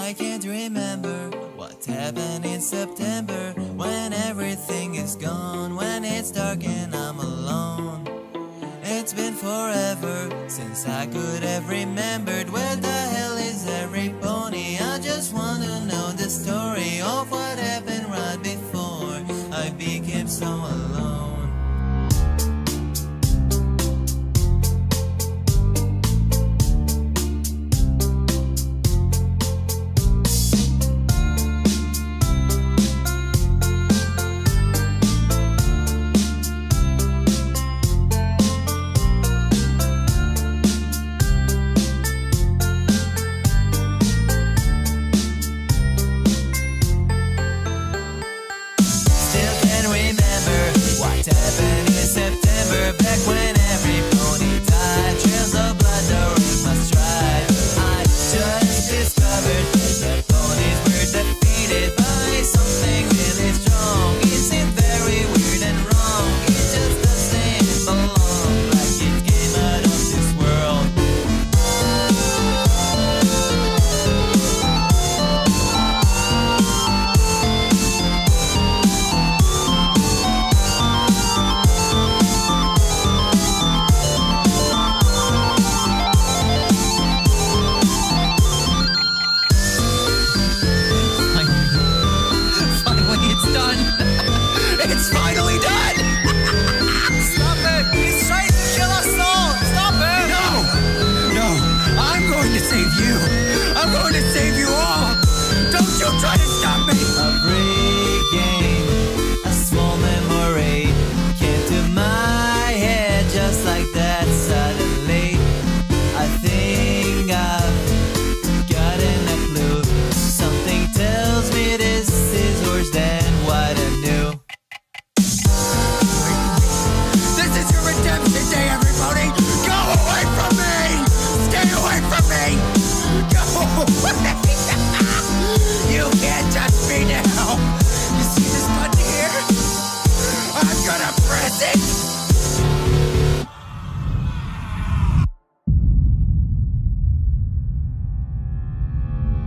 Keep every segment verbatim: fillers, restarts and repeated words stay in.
I can't remember what happened in September, when everything is gone, when it's dark and I'm alone. It's been forever since I could have remembered. Where the hell is every pony? I just want to know the story of what happened right before I became so alone.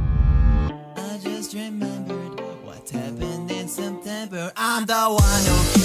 Remembered what happened in September. I'm the one who